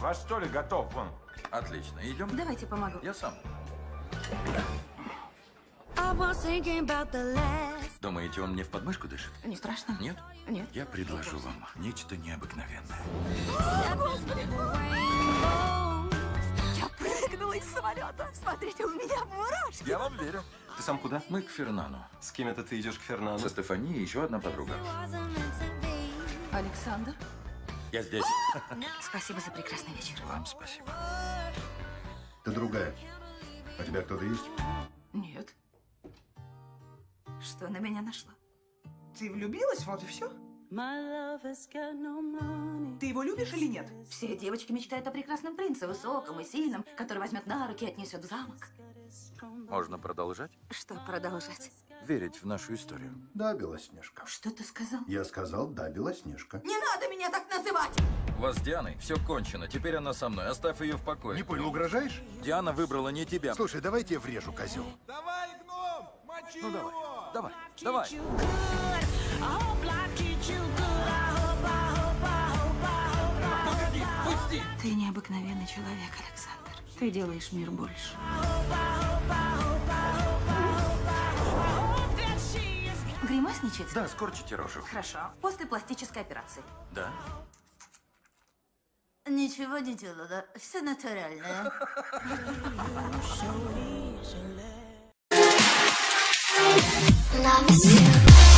Ваш столик готов, вон. Отлично, идем? Давайте помогу. Я сам. Думаете, он мне в подмышку дышит? Не страшно? Нет? Нет. Я предложу вам нечто необыкновенное. Я прыгнула из самолета. Смотрите, у меня мурашки. Я вам верю. Ты сам куда? Мы к Фернану. С кем это ты идешь к Фернану? Со Стефанией еще одна подруга. Александр, Я здесь. спасибо за прекрасный вечер. Вам спасибо. Ты другая. А у тебя кто-то есть? Нет. Что на меня нашло? Ты влюбилась, вот и все? Ты его любишь или нет? Все девочки мечтают о прекрасном принце, высоком и сильном, который возьмет на руки и отнесет в замок. Можно продолжать? Что продолжать? Верить в нашу историю. Да, Белоснежка. Что ты сказал? Я сказал, да, Белоснежка. Не надо меня так называть! У вас с Дианой все кончено. Теперь она со мной. Оставь ее в покое. Не понял, угрожаешь? Диана выбрала не тебя. Слушай, давай я тебе врежу, козел. Давай, гном! Мочи Ну давай, его! давай, давай. Погоди, пусти! Ты необыкновенный человек, Александр. Ты делаешь мир больше. Гримасничать? Да, скорчите рожу. Хорошо. После пластической операции. Да? Ничего не делала. Все натуральное. Loves you.